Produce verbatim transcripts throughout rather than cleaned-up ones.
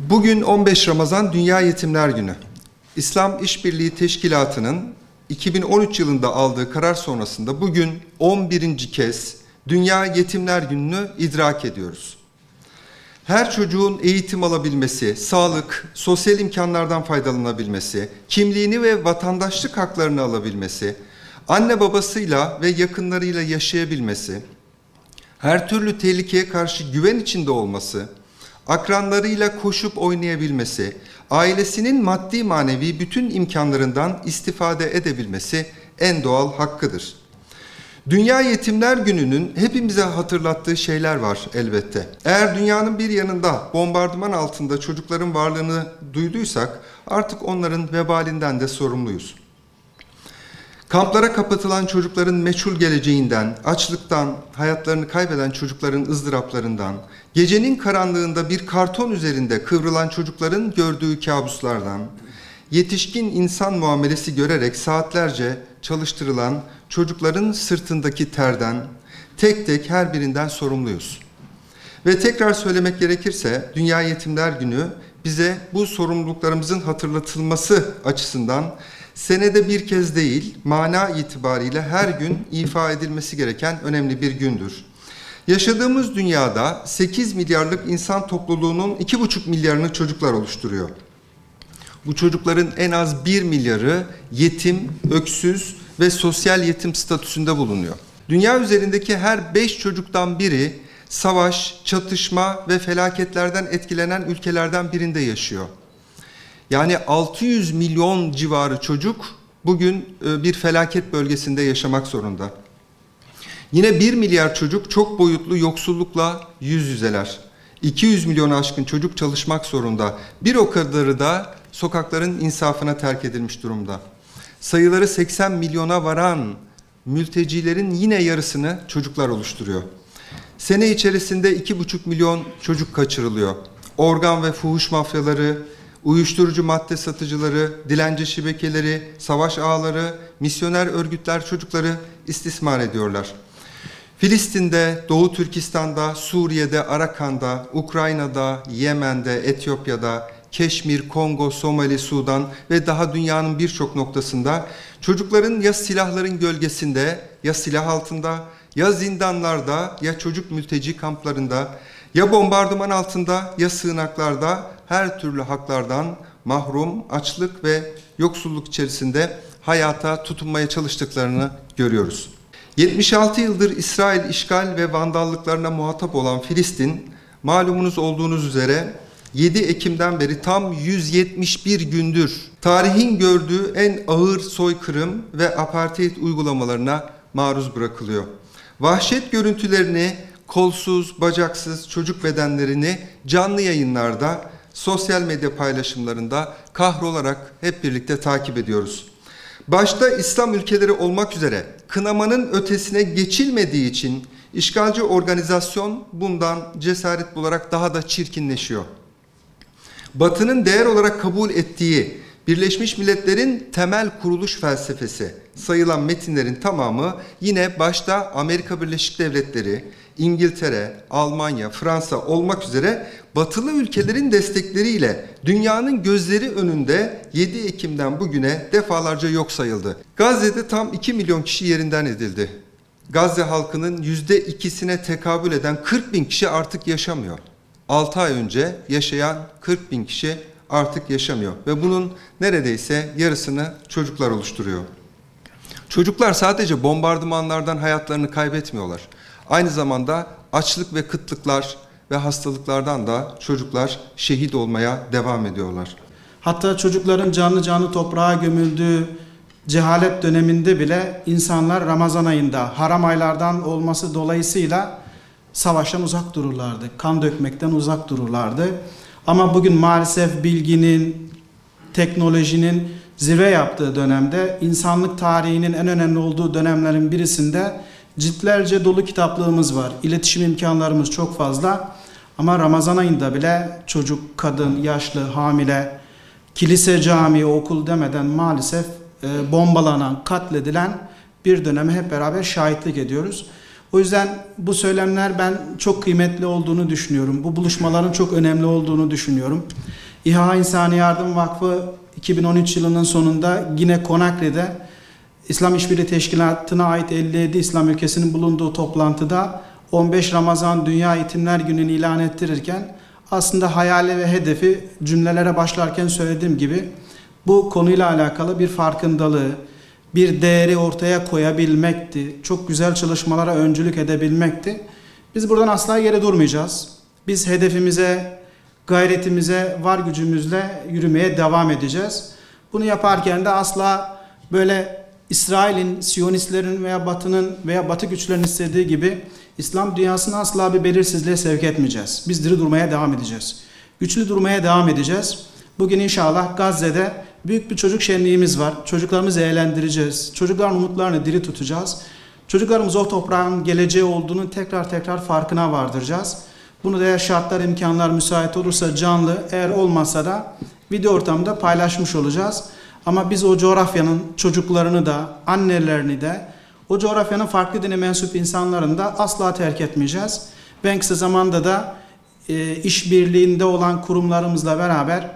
Bugün on beş Ramazan Dünya Yetimler Günü. İslam İşbirliği Teşkilatı'nın iki bin on üç yılında aldığı karar sonrasında bugün on birinci kez Dünya Yetimler Günü'nü idrak ediyoruz. Her çocuğun eğitim alabilmesi, sağlık, sosyal imkanlardan faydalanabilmesi, kimliğini ve vatandaşlık haklarını alabilmesi, anne babasıyla ve yakınlarıyla yaşayabilmesi, her türlü tehlikeye karşı güven içinde olması, akranlarıyla koşup oynayabilmesi, ailesinin maddi manevi bütün imkanlarından istifade edebilmesi en doğal hakkıdır. Dünya Yetimler Günü'nün hepimize hatırlattığı şeyler var elbette. Eğer dünyanın bir yanında bombardıman altında çocukların varlığını duyduysak artık onların vebalinden de sorumluyuz. Kamplara kapatılan çocukların meçhul geleceğinden, açlıktan, hayatlarını kaybeden çocukların ızdıraplarından, gecenin karanlığında bir karton üzerinde kıvrılan çocukların gördüğü kabuslardan, yetişkin insan muamelesi görerek saatlerce çalıştırılan çocukların sırtındaki terden, tek tek her birinden sorumluyuz. Ve tekrar söylemek gerekirse Dünya Yetimler Günü bize bu sorumluluklarımızın hatırlatılması açısından senede bir kez değil, mana itibariyle her gün ifa edilmesi gereken önemli bir gündür. Yaşadığımız dünyada sekiz milyarlık insan topluluğunun iki buçuk milyarını çocuklar oluşturuyor. Bu çocukların en az bir milyarı yetim, öksüz ve sosyal yetim statüsünde bulunuyor. Dünya üzerindeki her beş çocuktan biri savaş, çatışma ve felaketlerden etkilenen ülkelerden birinde yaşıyor. Yani altı yüz milyon civarı çocuk bugün bir felaket bölgesinde yaşamak zorunda. Yine bir milyar çocuk çok boyutlu yoksullukla yüz yüzeler. iki yüz milyonu aşkın çocuk çalışmak zorunda. Bir o kadarı da sokakların insafına terk edilmiş durumda. Sayıları seksen milyona varan mültecilerin yine yarısını çocuklar oluşturuyor. Sene içerisinde iki buçuk milyon çocuk kaçırılıyor. Organ ve fuhuş mafyaları, uyuşturucu madde satıcıları, dilenci şebekeleri, savaş ağları, misyoner örgütler çocukları istismar ediyorlar. Filistin'de, Doğu Türkistan'da, Suriye'de, Arakan'da, Ukrayna'da, Yemen'de, Etiyopya'da, Keşmir, Kongo, Somali, Sudan ve daha dünyanın birçok noktasında çocukların ya silahların gölgesinde, ya silah altında, ya zindanlarda, ya çocuk mülteci kamplarında, ya bombardıman altında, ya sığınaklarda her türlü haklardan mahrum, açlık ve yoksulluk içerisinde hayata tutunmaya çalıştıklarını görüyoruz. yetmiş altı yıldır İsrail işgal ve vandallıklarına muhatap olan Filistin, malumunuz olduğunuz üzere yedi Ekim'den beri tam yüz yetmiş bir gündür tarihin gördüğü en ağır soykırım ve apartheid uygulamalarına maruz bırakılıyor. Vahşet görüntülerini, kolsuz, bacaksız çocuk bedenlerini canlı yayınlarda, sosyal medya paylaşımlarında kahrolarak hep birlikte takip ediyoruz. Başta İslam ülkeleri olmak üzere kınamanın ötesine geçilmediği için işgalci organizasyon bundan cesaret bularak daha da çirkinleşiyor. Batı'nın değer olarak kabul ettiği Birleşmiş Milletler'in temel kuruluş felsefesi sayılan metinlerin tamamı yine başta Amerika Birleşik Devletleri, İngiltere, Almanya, Fransa olmak üzere batılı ülkelerin destekleriyle dünyanın gözleri önünde yedi Ekim'den bugüne defalarca yok sayıldı. Gazze'de tam iki milyon kişi yerinden edildi. Gazze halkının yüzde ikisine tekabül eden kırk bin kişi artık yaşamıyor. altı ay önce yaşayan kırk bin kişi artık yaşamıyor ve bunun neredeyse yarısını çocuklar oluşturuyor. Çocuklar sadece bombardımanlardan hayatlarını kaybetmiyorlar. Aynı zamanda açlık ve kıtlıklar ve hastalıklardan da çocuklar şehit olmaya devam ediyorlar. Hatta çocukların canlı canlı toprağa gömüldüğü cehalet döneminde bile insanlar Ramazan ayında haram aylardan olması dolayısıyla savaştan uzak dururlardı. Kan dökmekten uzak dururlardı. Ama bugün maalesef bilginin, teknolojinin zirve yaptığı dönemde, insanlık tarihinin en önemli olduğu dönemlerin birisinde ciltlerce dolu kitaplığımız var. İletişim imkanlarımız çok fazla. Ama Ramazan ayında bile çocuk, kadın, yaşlı, hamile, kilise, cami, okul demeden maalesef e, bombalanan, katledilen bir döneme hep beraber şahitlik ediyoruz. O yüzden bu söylemler ben çok kıymetli olduğunu düşünüyorum. Bu buluşmaların çok önemli olduğunu düşünüyorum. İHA İnsani Yardım Vakfı iki bin on üç yılının sonunda yine Conakry'de İslam İşbirliği Teşkilatı'na ait elli yedi İslam ülkesinin bulunduğu toplantıda on beş Ramazan Dünya Yetimler Günü'nü ilan ettirirken aslında hayali ve hedefi cümlelere başlarken söylediğim gibi bu konuyla alakalı bir farkındalığı, bir değeri ortaya koyabilmekti. Çok güzel çalışmalara öncülük edebilmekti. Biz buradan asla geri durmayacağız. Biz hedefimize, gayretimize, var gücümüzle yürümeye devam edeceğiz. Bunu yaparken de asla böyle İsrail'in, Siyonistlerin veya Batı'nın veya Batı güçlerinin istediği gibi İslam dünyasını asla bir belirsizliğe sevk etmeyeceğiz. Biz diri durmaya devam edeceğiz. Güçlü durmaya devam edeceğiz. Bugün inşallah Gazze'de büyük bir çocuk şenliğimiz var. Çocuklarımızı eğlendireceğiz. Çocukların umutlarını diri tutacağız. Çocuklarımız o toprağın geleceği olduğunu tekrar tekrar farkına vardıracağız. Bunu da eğer şartlar, imkanlar müsait olursa canlı, eğer olmazsa da video ortamında paylaşmış olacağız. Ama biz o coğrafyanın çocuklarını da, annelerini de, o coğrafyanın farklı dine mensup insanlarını da asla terk etmeyeceğiz. Ben kısa zamanda da e, işbirliğinde olan kurumlarımızla beraber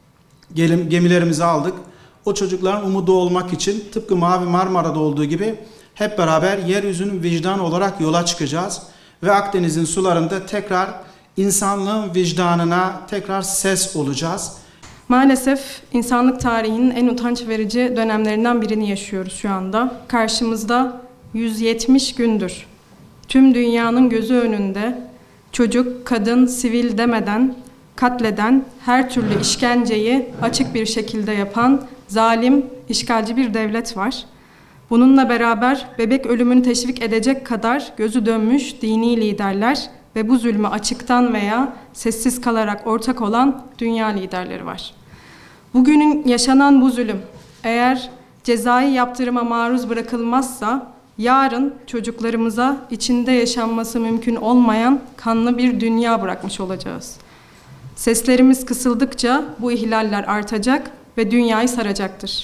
gemilerimizi aldık. O çocukların umudu olmak için tıpkı Mavi Marmara'da olduğu gibi hep beraber yeryüzünün vicdanı olarak yola çıkacağız. Ve Akdeniz'in sularında tekrar insanlığın vicdanına tekrar ses olacağız. Maalesef insanlık tarihinin en utanç verici dönemlerinden birini yaşıyoruz şu anda. Karşımızda yüz yetmiş gündür tüm dünyanın gözü önünde çocuk, kadın, sivil demeden katleden, her türlü işkenceyi açık bir şekilde yapan zalim, işgalci bir devlet var. Bununla beraber bebek ölümünü teşvik edecek kadar gözü dönmüş dini liderler ve bu zulmü açıktan veya sessiz kalarak ortak olan dünya liderleri var. Bugünün yaşanan bu zulüm eğer cezai yaptırıma maruz bırakılmazsa yarın çocuklarımıza içinde yaşanması mümkün olmayan kanlı bir dünya bırakmış olacağız. Seslerimiz kısıldıkça bu ihlaller artacak ve dünyayı saracaktır.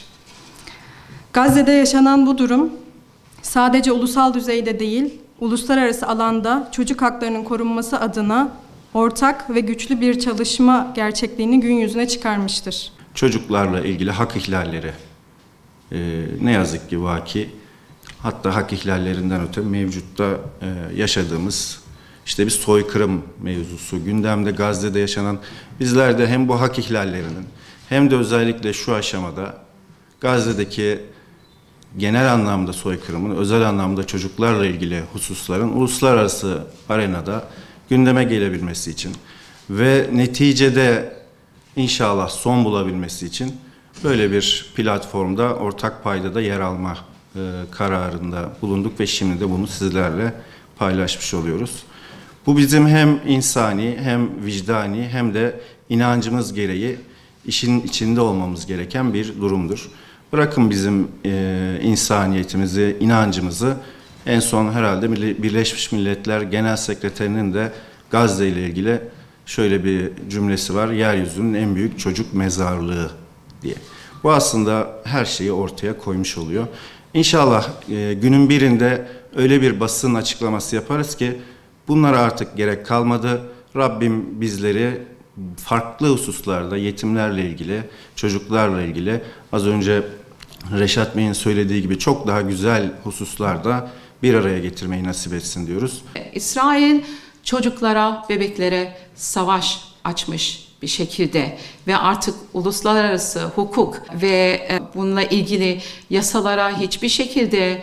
Gazze'de yaşanan bu durum sadece ulusal düzeyde değil, uluslararası alanda çocuk haklarının korunması adına ortak ve güçlü bir çalışma gerçekliğini gün yüzüne çıkarmıştır. Çocuklarla ilgili hak ihlalleri e, ne yazık ki vaki, hatta hak ihlallerinden öte mevcutta e, yaşadığımız işte bir soykırım mevzusu, gündemde Gazze'de yaşanan, bizler de hem bu hak ihlallerinin hem de özellikle şu aşamada Gazze'deki genel anlamda soykırımın, özel anlamda çocuklarla ilgili hususların uluslararası arenada gündeme gelebilmesi için ve neticede inşallah son bulabilmesi için böyle bir platformda ortak paydada yer alma e, kararında bulunduk ve şimdi de bunu sizlerle paylaşmış oluyoruz. Bu bizim hem insani hem vicdani hem de inancımız gereği işin içinde olmamız gereken bir durumdur. Bırakın bizim e, insaniyetimizi, inancımızı, en son herhalde Birleşmiş Milletler Genel Sekreterinin de Gazze ile ilgili şöyle bir cümlesi var: yeryüzünün en büyük çocuk mezarlığı diye. Bu aslında her şeyi ortaya koymuş oluyor. İnşallah e, günün birinde öyle bir basın açıklaması yaparız ki bunlara artık gerek kalmadı. Rabbim bizleri farklı hususlarda yetimlerle ilgili, çocuklarla ilgili, az önce Reşat Bey'in söylediği gibi çok daha güzel hususlarda bir araya getirmeyi nasip etsin diyoruz. İsrail çocuklara, bebeklere savaş açmış bir şekilde ve artık uluslararası hukuk ve bununla ilgili yasalara hiçbir şekilde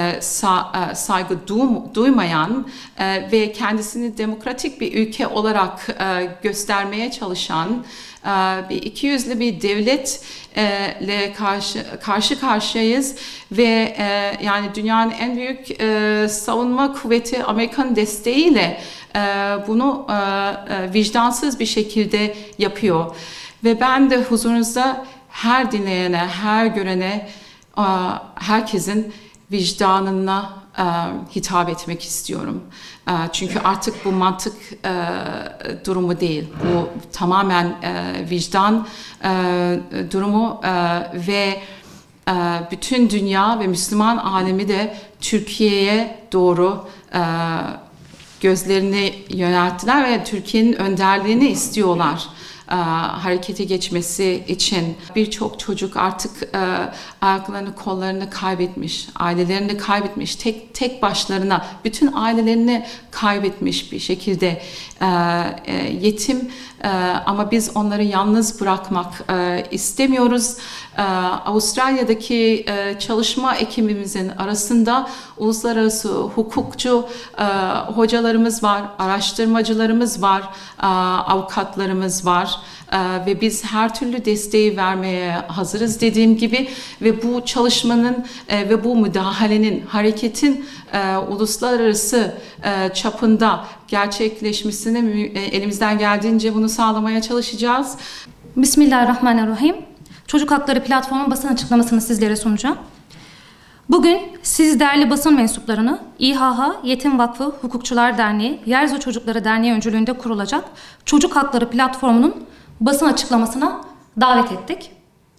saygı duymayan ve kendisini demokratik bir ülke olarak göstermeye çalışan bir ikiyüzlü bir devletle karşı karşı karşıyayız ve yani dünyanın en büyük savunma kuvveti Amerikan desteğiyle bunu vicdansız bir şekilde yapıyor ve ben de huzurunuzda her dinleyene, her görene, herkesin vicdanına hitap etmek istiyorum. Çünkü artık bu mantık durumu değil. Bu tamamen vicdan durumu ve e, bütün dünya ve Müslüman alemi de Türkiye'ye doğru e, gözlerini yönelttiler ve Türkiye'nin önderliğini istiyorlar e, harekete geçmesi için. Birçok çocuk artık e, ayaklarını, kollarını kaybetmiş, ailelerini kaybetmiş, tek tek başlarına bütün ailelerini kaybetmiş bir şekilde e, e, yetim e, ama biz onları yalnız bırakmak e, istemiyoruz. E, Avustralya'daki e, çalışma ekibimizin arasında uluslararası hukukçu e, hocalarımız var, araştırmacılarımız var, e, avukatlarımız var. Ee, ve biz her türlü desteği vermeye hazırız dediğim gibi ve bu çalışmanın e, ve bu müdahalenin, hareketin e, uluslararası e, çapında gerçekleşmesini e, elimizden geldiğince bunu sağlamaya çalışacağız. Bismillahirrahmanirrahim. Çocuk Hakları Platformu basın açıklamasını sizlere sunacağım. Bugün siz değerli basın mensuplarını İHH Yetim Vakfı Hukukçular Derneği, Yerzo Çocukları Derneği öncülüğünde kurulacak Çocuk Hakları Platformu'nun basın açıklamasına davet ettik.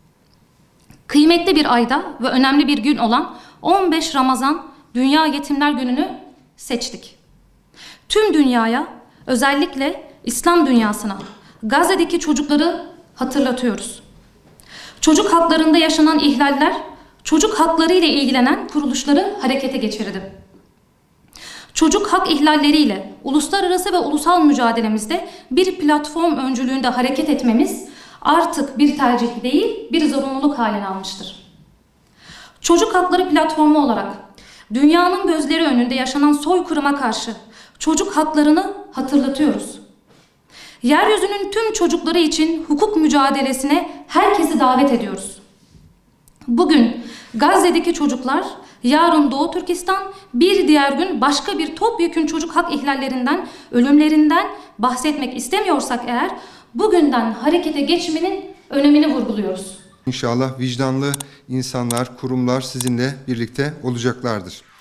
Kıymetli bir ayda ve önemli bir gün olan on beş Ramazan Dünya Yetimler Günü'nü seçtik. Tüm dünyaya, özellikle İslam dünyasına, Gazze'deki çocukları hatırlatıyoruz. Çocuk haklarında yaşanan ihlaller, çocuk hakları ile ilgilenen kuruluşları harekete geçirdi. Çocuk hak ihlalleriyle uluslararası ve ulusal mücadelemizde bir platform öncülüğünde hareket etmemiz artık bir tercih değil, bir zorunluluk haline almıştır. Çocuk Hakları Platformu olarak dünyanın gözleri önünde yaşanan soykırıma karşı çocuk haklarını hatırlatıyoruz. Yeryüzünün tüm çocukları için hukuk mücadelesine herkesi davet ediyoruz. Bugün Gazze'deki çocuklar, yarın Doğu Türkistan, bir diğer gün başka bir topyekün çocuk hak ihlallerinden, ölümlerinden bahsetmek istemiyorsak eğer, bugünden harekete geçmenin önemini vurguluyoruz. İnşallah vicdanlı insanlar, kurumlar sizinle birlikte olacaklardır.